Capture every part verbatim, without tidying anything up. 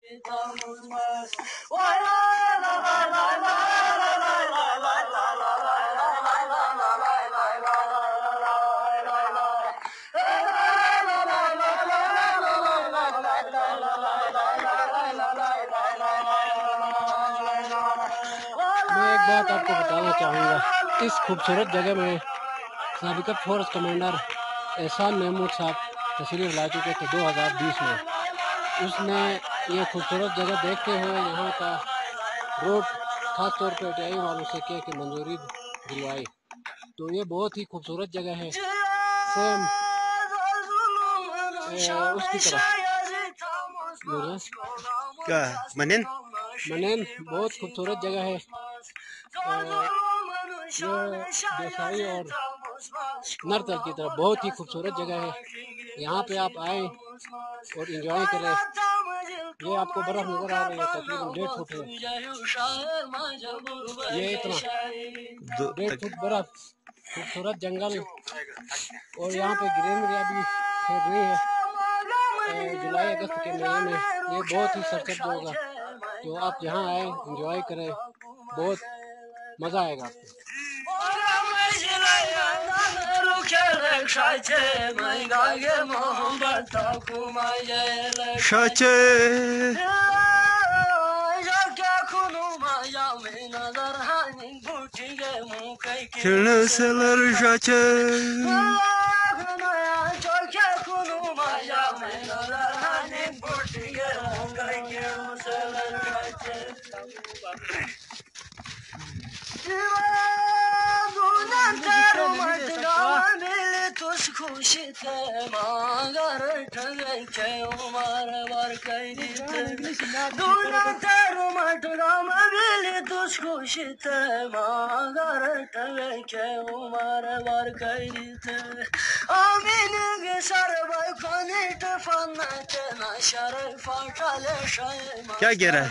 मैं एक बात आपको बताना चाहूँगा, इस खूबसूरत जगह में साबिक़ फोर्स कमांडर एहसान महमूद साहब तशरीफ़ ला चुके थे दो हज़ार बीस में। उसने ये खूबसूरत जगह देखते हुए यहाँ का रोड खास तौर पर एटीआई वालों से किया कि मंजूरी दिलवाई। तो ये बहुत ही खूबसूरत जगह है, सेम उसकी तरह क्या मनन मनन बहुत खूबसूरत जगह है। ये देसाई और नरतल की तरफ बहुत ही खूबसूरत जगह है। यहाँ पे आप आए और एंजॉय करें। ये आपको बर्फ नजर आ रही है, तकरीबन डेढ़ फुट है। ये इतना डेढ़ फुट बर्फ, खूबसूरत जंगल और यहाँ पे ग्रीनरी अभी फैल रही है। जुलाई अगस्त के महीने में ये बहुत ही सरसब्ज होगा। तो आप यहाँ आए, एंजॉय करें, बहुत मजा आएगा आपको। Şeneseler şaçe क्या कह रहा है?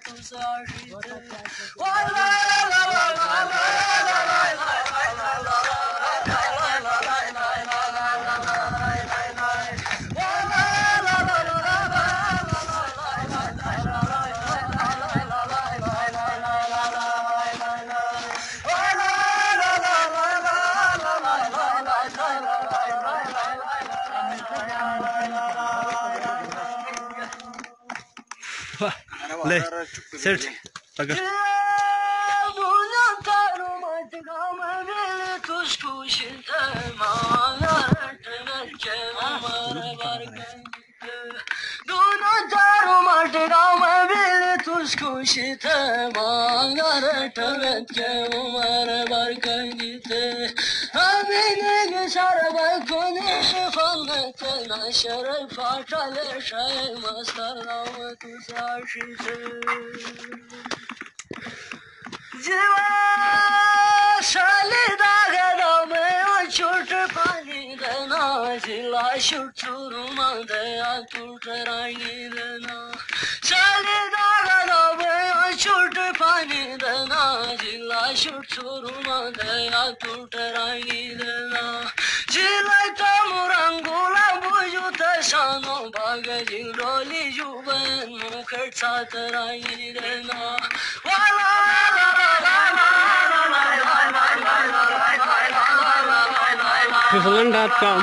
ले सेट अगर Fizzland dot com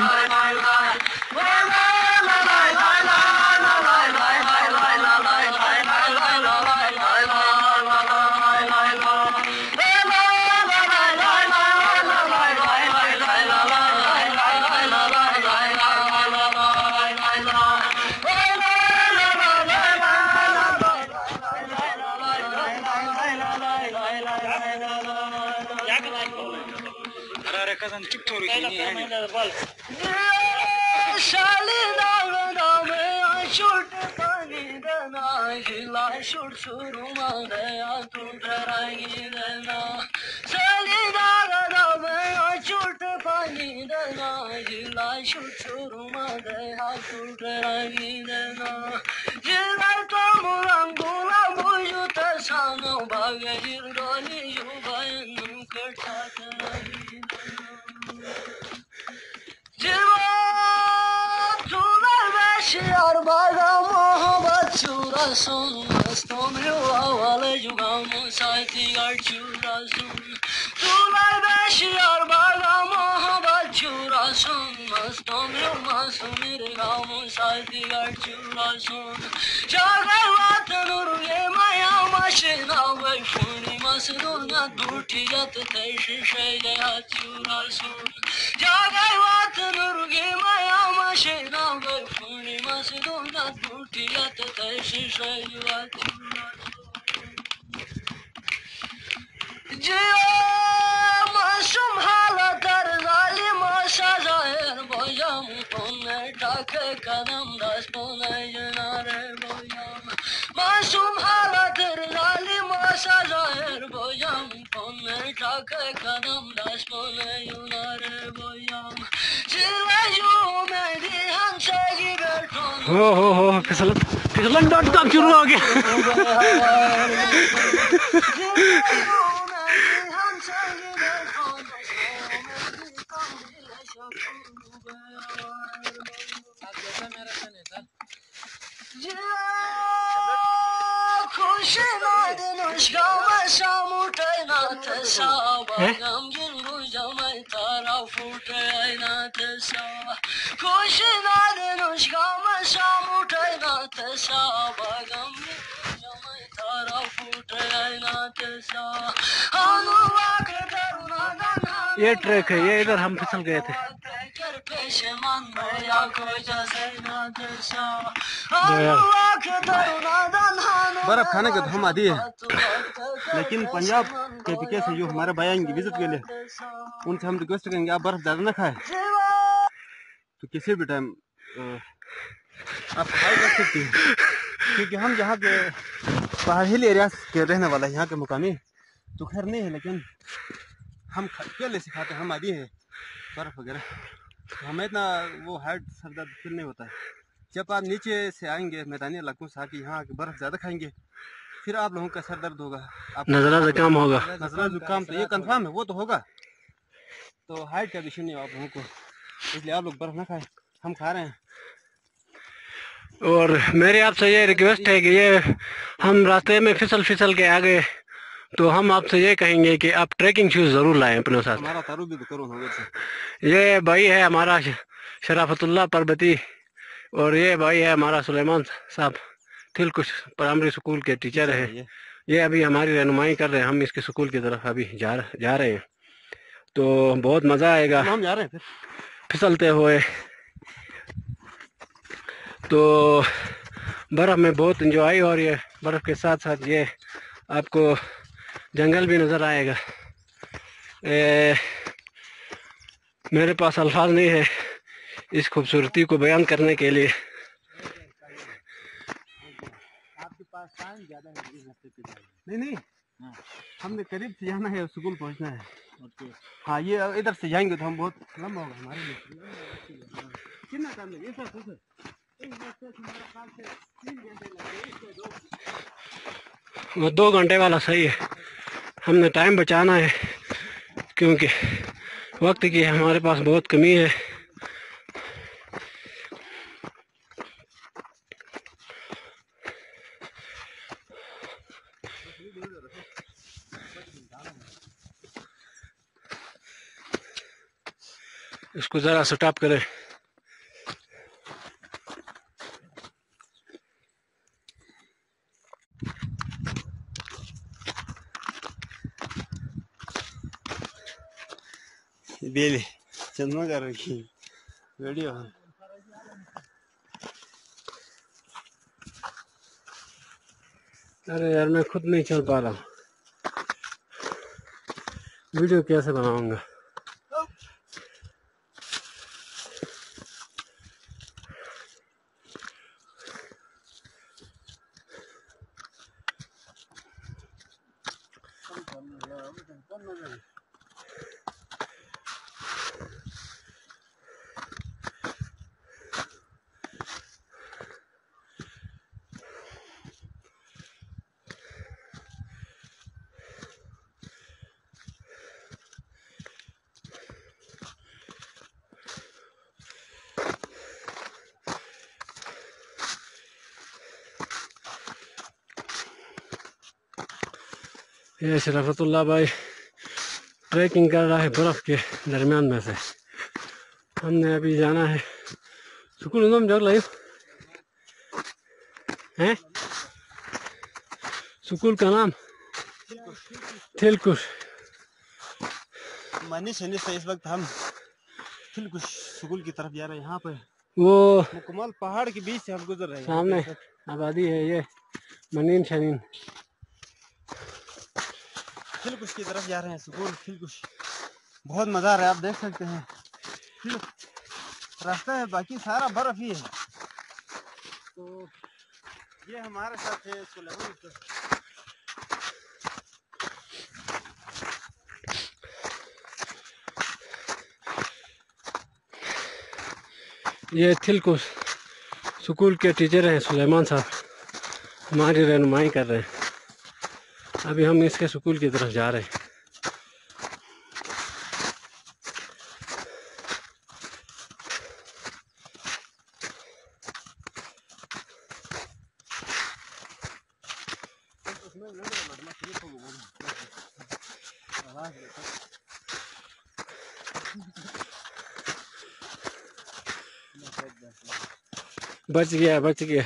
sun, mastım havalı jugamı saytigar çura sun. Tulay beşiyar baga mohabbat çura sun, mastım masum irgamı saytigar çura sun. Jagar vatanur ye maya maşina ve funi masduna durtiyat teşi şeyle çura sun. Jagar vatanur ye maya maşina ve funi masduna durtiyat teşi şeyle çura sun. Jiya masum halatlar zalim sazayer boyam onne take kadam das pone yanare boyam masum halatlar zalim sazayer boyam onne take kadam das pone yanare boyam jilayu medi hanse giber ton हो हो हो फिसलन फिसलन dot com शुरू हो गया ये track है, ये इधर हम फिसल गए थे। बर्फ खाने के तो हम आदि है, लेकिन पंजाब के पीछे से जो हमारे भाई आएंगे विजिट के लिए, उनसे हम रिक्वेस्ट करेंगे आप बर्फ ज़्यादा ना खाएं, तो किसी भी टाइम आप ट्राई कर सकते हैं, क्योंकि हम यहाँ के पहाड़ी एरिया के रहने वाला यहाँ के मुकामी तो खैर नहीं है, लेकिन हम पहले से खाते हैं, हम आदि हैं बर्फ़ वगैरह, तो हमें इतना वो हार्ड सर दर्द फील नहीं होता है। जब आप नीचे से आएंगे मैदानी इलाकों से आके यहाँ आके बर्फ़ ज़्यादा खाएंगे, फिर आप लोगों का सर दर्द होगा, आप नज़ला जुकाम होगा, नज़ला जुकाम तो ये कंफर्म है, वो तो होगा। तो हाइट का विषय नहीं आप लोगों को, इसलिए आप लोग बर्फ़ ना खाएं, हम खा रहे हैं। और मेरी आपसे ये रिक्वेस्ट है कि ये हम रास्ते में फिसल फिसल के आ गए, तो हम आपसे ये कहेंगे कि आप ट्रैकिंग शूज़ ज़रूर लाएं अपने साथ। हमारा तारुफ भी तो करो। ये भाई है हमारा शराफतुल्लाह परबती, और ये भाई है हमारा सुलेमान साहब, थिलकुश प्राइमरी स्कूल के टीचर है। ये।, ये अभी हमारी रहनुमाई कर रहे हैं, हम इसके स्कूल की तरफ अभी जा जा रहे हैं, तो बहुत मज़ा आएगा हम जा रहे हैं फिसलते हुए। तो बर्फ़ में बहुत इंजॉय हो रही है, बर्फ़ के साथ साथ ये आपको जंगल भी नज़र आएगा। ए, मेरे पास अल्फाज नहीं है इस खूबसूरती को बयान करने के लिए। आपके पास टाइम ज़्यादा है, नहीं नहीं हाँ। हमने करीब से जाना है, स्कूल पहुंचना है। हाँ, ये इधर से जाएंगे तो हम बहुत लंबा होगा हमारे लिए। कितना टाइम लगेगा? ऐसा कुछ वो दो घंटे वाला सही है, हमने टाइम बचाना है क्योंकि वक्त की हमारे पास बहुत कमी है। इसको ज़रा स्टॉप करें। बेली चंद्रमा कर रखी वीडियो। अरे यार मैं खुद नहीं चल पा रहा हूँ, वीडियो कैसे बनाऊंगा। ये शराफतुल्लाह भाई ट्रैकिंग कर रहा है बर्फ के दरमियान में से। हमने अभी जाना है स्कूल में जग लाइव हैं स्कूल का नाम थिलकुश। मनी शनि से इस वक्त हम थिलकुश स्कूल की तरफ जा रहे हैं। यहाँ पे वो मुकम्मल पहाड़ के बीच से हम गुजर रहे हैं। सामने आबादी है ये मनीन शनीन। थिलकुश की तरफ जा रहे हैं स्कूल थिलकुश। बहुत मज़ा आ रहा है, आप देख सकते हैं रास्ता है बाकी सारा बर्फ ही है। तो ये हमारे साथ है सुलेमान। ये थिलकुश स्कूल के टीचर हैं सुलेमान साहब, हमारी रहनुमाई कर रहे हैं। अभी हम इसके स्कूल की तरफ जा रहे हैं। बच गया बच गया।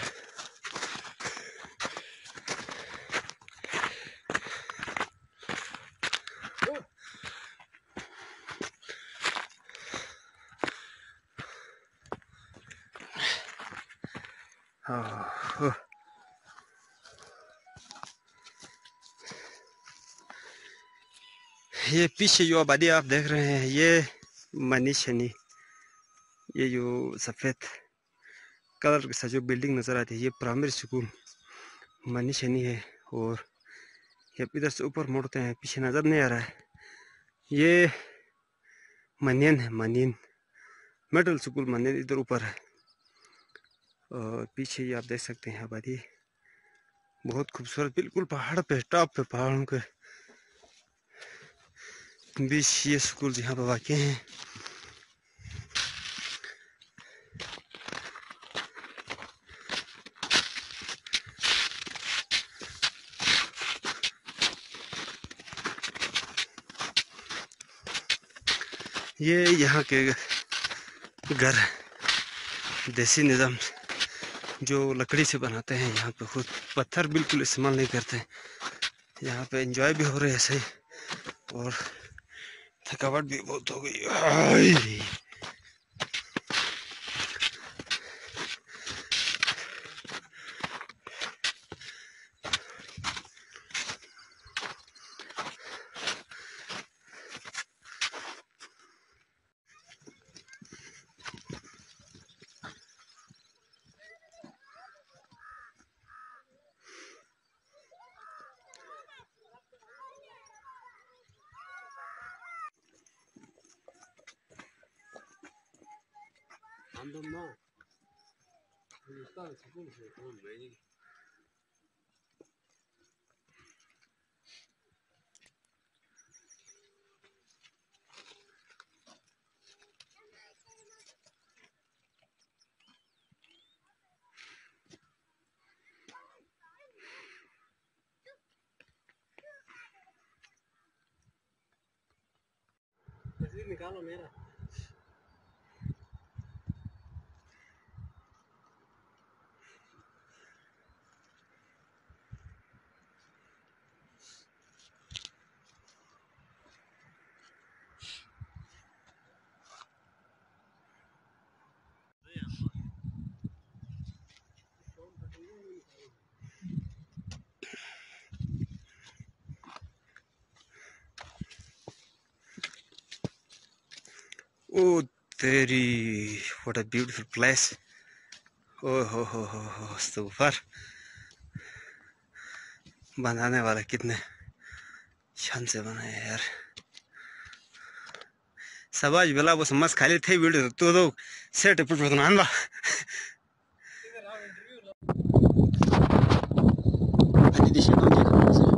ये पीछे जो आबादी आप देख रहे हैं ये मनी शनी, ये जो सफ़ेद कलर के साथ जो बिल्डिंग नज़र आती है ये प्राइमरी स्कूल मनी शनी है। और ये इधर से ऊपर मुड़ते हैं पीछे नज़र नहीं आ रहा है, ये मनियन है मनियन मिडिल स्कूल मनियन इधर ऊपर है। और पीछे ये आप देख सकते हैं आबादी बहुत खूबसूरत, बिल्कुल पहाड़ पे टॉप पे पहाड़ों के बीच ये स्कूल यहाँ पर वाक़ हैं। ये यहाँ के घर देसी निज़ाम जो लकड़ी से बनाते हैं, यहाँ पे खुद पत्थर बिल्कुल इस्तेमाल नहीं करते। यहाँ पे एंजॉय भी हो रहे हैं ऐसे और थकावट भी बहुत हो गई। عندهم يستاهل سكون في يكون بعيدين. तस्वीर निकालो मेरा। Oh, तेरी what a beautiful place. Oh हो हो हो हो सुपर। बनाने वाला कितने शान से बनाए यार। सबाज बेला वो समझ खाली थे वीडियो तो तो सेट पुट पुट नान बा। अभी दिशा में क्या करना है?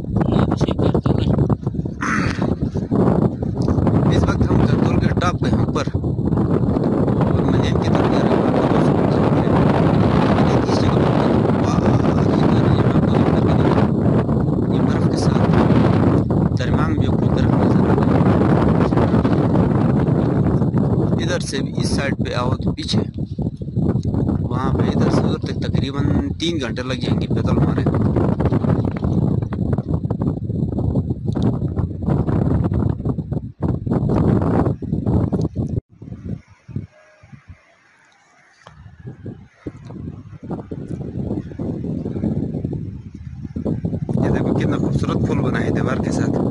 इस वक्त हम जंगल के टॉप पे हैं ऊपर और मनीन की तरफ जा रहे हैं। इस जगह पर ये बर्फ के साथ से इस साइड पे आओ तो पीछे वहाँ पे इधर से उधर तक तकरीबन तीन घंटे लग जाएंगे पैदल हमारे। ये देखो कितना खूबसूरत फूल बना है दीवार के साथ।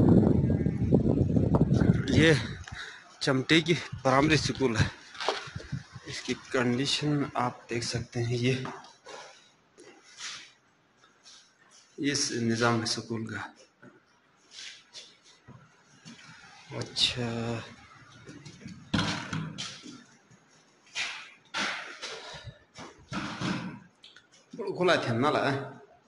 ये चमटे की प्राइमरी स्कूल है, इसकी कंडीशन आप देख सकते हैं। ये इस निज़ाम है स्कूल का। अच्छा खुला थे नाला है।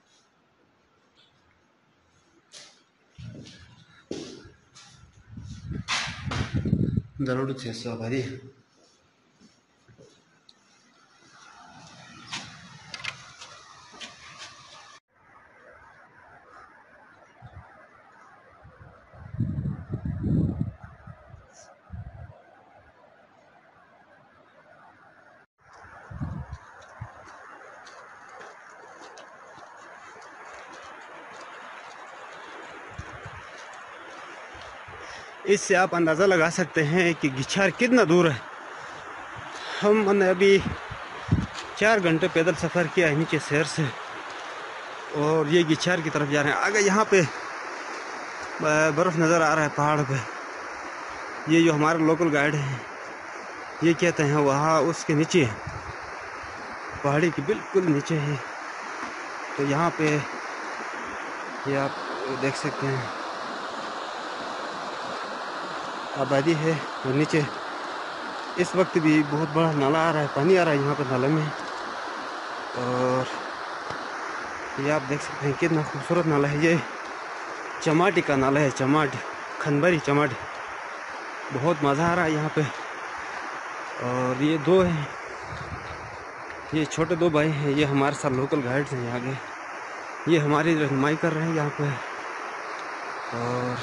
दरोड़ छः सौ भारी इससे आप अंदाज़ा लगा सकते हैं कि गिछार कितना दूर है। हमने अभी चार घंटे पैदल सफ़र किया है नीचे शहर से और ये गिछार की तरफ जा रहे हैं। आगे यहाँ पे बर्फ़ नज़र आ रहा है पहाड़ पे। ये जो हमारा लोकल गाइड है ये कहते हैं वहाँ उसके नीचे पहाड़ी के बिल्कुल नीचे है। तो यहाँ पे ये आप देख सकते हैं आबादी है और नीचे इस वक्त भी बहुत बड़ा नाला आ रहा है, पानी आ रहा है यहाँ पर नाले में। और ये आप देख सकते हैं कितना खूबसूरत नाला है। ये चमाटी का नाला है, चमाट खनबरी चमाट। बहुत मज़ा आ रहा है यहाँ पे। और ये दो हैं, ये छोटे दो भाई हैं, ये हमारे साथ लोकल गाइड्स हैं। आगे ये हमारी रहनुमाई कर रहे हैं यहाँ पे। और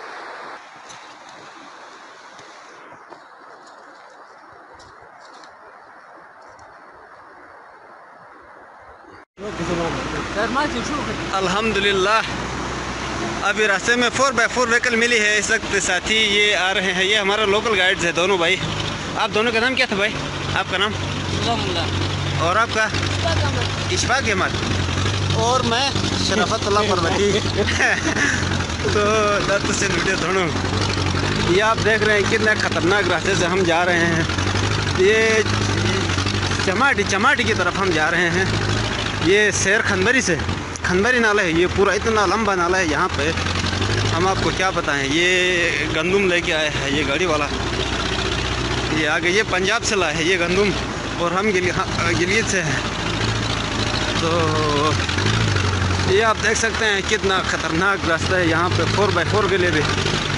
अल्हम्दुलिल्लाह अभी रास्ते में फोर बाई फोर व्हीकल मिली है। इस वक्त साथी ये आ रहे हैं, ये हमारा लोकल गाइड्स है दोनों भाई। आप दोनों का नाम क्या था भाई? आपका नाम? और आपका? इशफाक अहमद। और मैं शराफतुल्लाह परवती। तो दर्द से वीडियो दोनों ये आप देख रहे हैं कितना ख़तरनाक रास्ते से हम जा रहे हैं। ये चमाटी चमाटी की तरफ हम जा रहे हैं। ये शहर खनबरी से, खनबरी नाला है ये पूरा, इतना लंबा नाला है यहाँ पे। हम आपको क्या बताएं। ये गंदुम लेके आया है ये गाड़ी वाला। ये आगे ये पंजाब से लाया है ये गंदुम और हम गिलियत से हैं। तो ये आप देख सकते हैं कितना ख़तरनाक रास्ता है यहाँ पे फोर बाई फोर के लिए भी।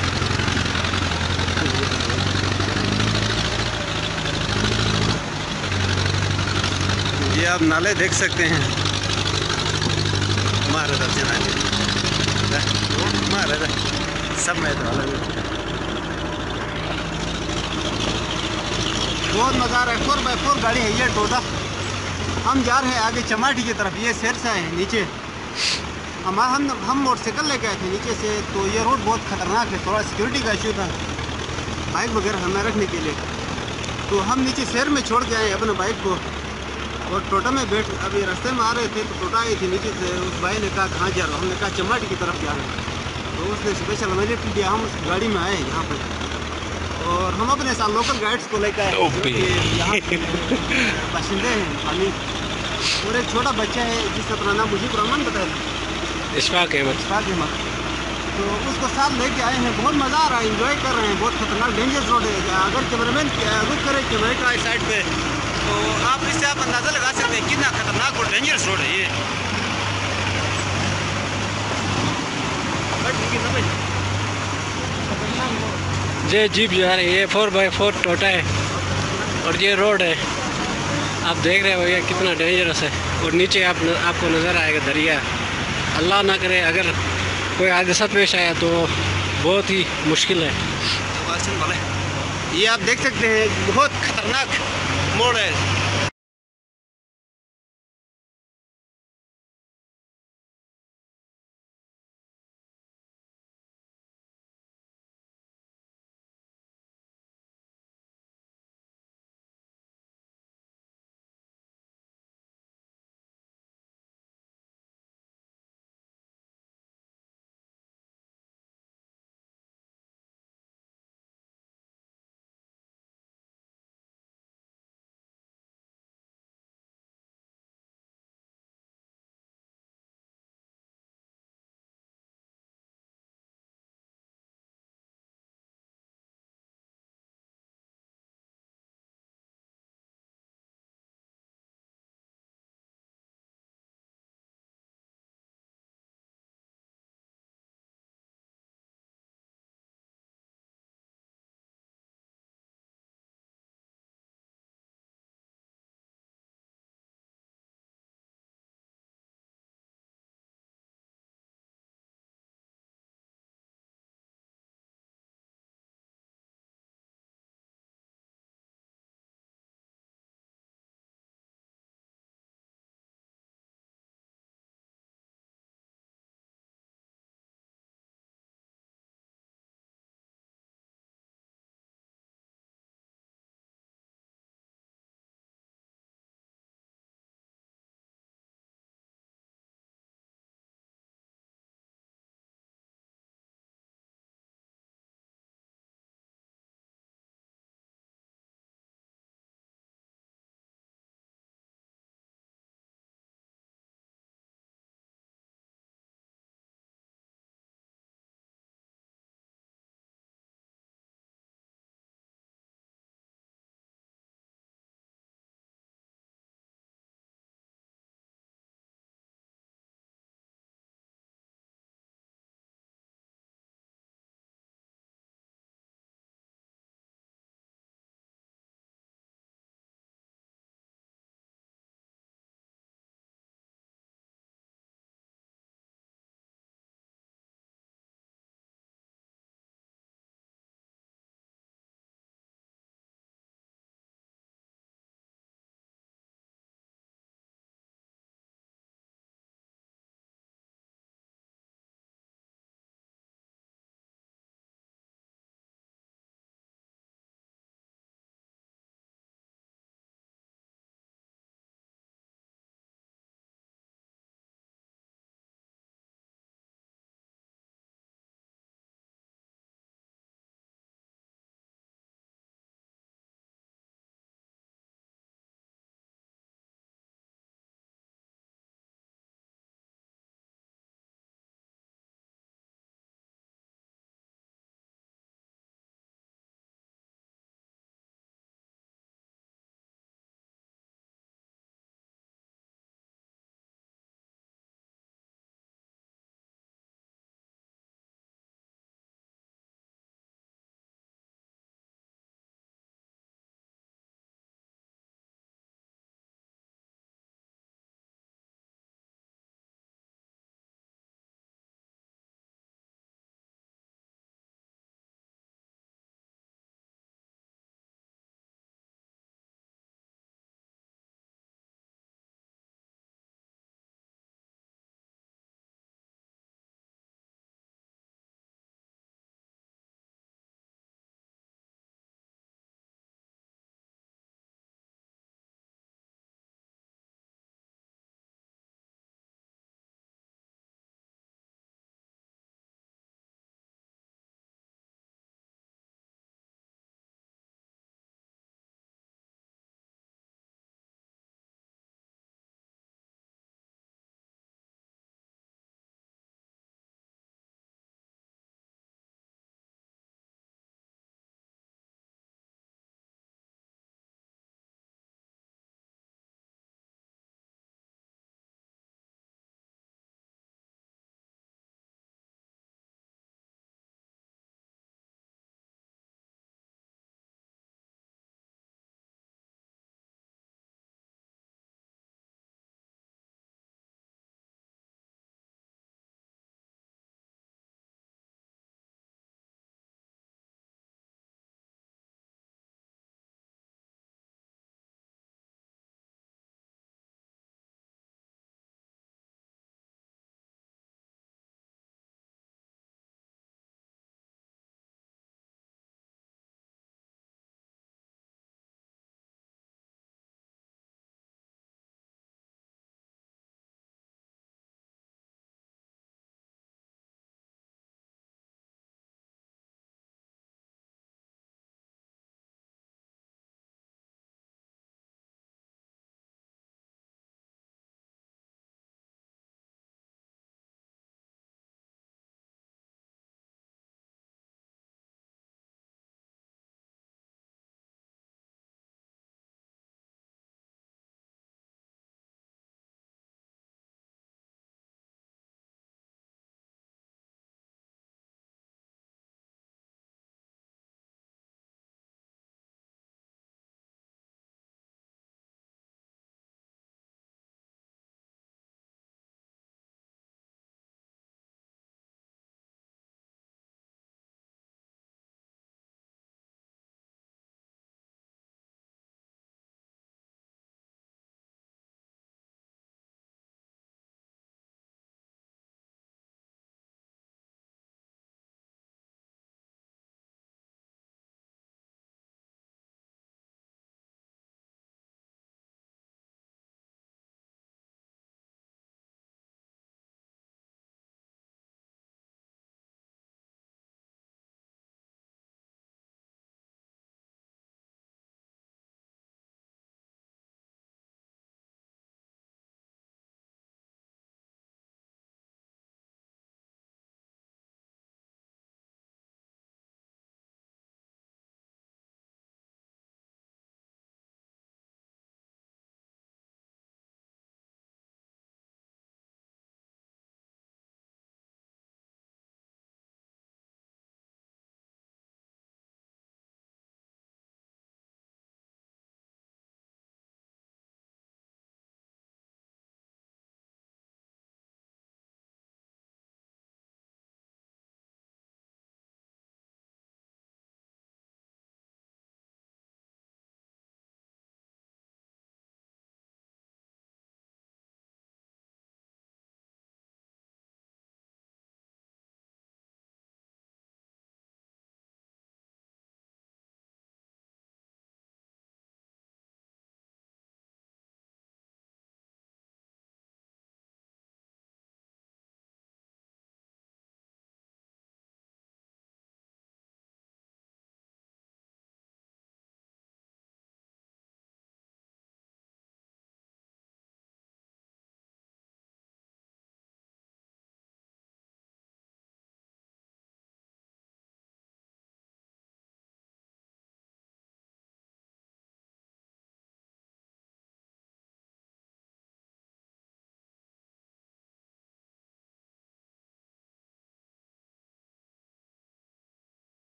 ये आप नाले देख सकते हैं। मारे मारे सब में बहुत मज़ा आ रहा है। फोर बाई फोर गाड़ी है ये टोटा। हम जा रहे हैं आगे चमाटी की तरफ। ये सिरसा है नीचे। हम हम हम मोटरसाइकिल लेके आए थे नीचे से। तो ये रोड बहुत ख़तरनाक है, थोड़ा सिक्योरिटी का इशू था बाइक वगैरह हमें रखने के लिए। तो हम नीचे शहर में छोड़ के आए अपने बाइक को और टोटा में बैठ अभी रास्ते में आ रहे थे तो टोटा आई थी नीचे से। उस भाई ने कहा कहाँ जा रहा हूँ, हमने कहा चमाटी की तरफ जा रहे हैं। तो उसने स्पेशल हमें लिफ्ट दिया। हम उस गाड़ी में आए यहाँ पर और हम अपने साथ लोकल गाइड्स को लेकर आए जो कि यहाँ के बाशिंदे हैं खाली। और एक छोटा बच्चा है जिसका अपना नाम मुझे रहमान बताया, इशफाक अहमद। इशफाक अहमद। तो उसको साथ लेके आए हैं। बहुत मज़ा आ रहा है, एंजॉय कर रहे हैं। बहुत खतरनाक डेंजरस रोड है। अगर कैमरामैन रुक करे कैमरे का इस साइड पे तो आप इससे आप अंदाज़ा लगा सकते हैं कितना खतरनाक और डेंजरस रोड है ये। ये जीप जा रही है, फोर बाई फोर टोटा है और ये रोड है। आप देख रहे हो ये कितना डेंजरस है। और नीचे आप आपको नज़र आएगा दरिया। अल्लाह ना करे अगर कोई हादसा पेश आया तो बहुत ही मुश्किल है। ये आप देख सकते हैं बहुत खतरनाक मोड़ है।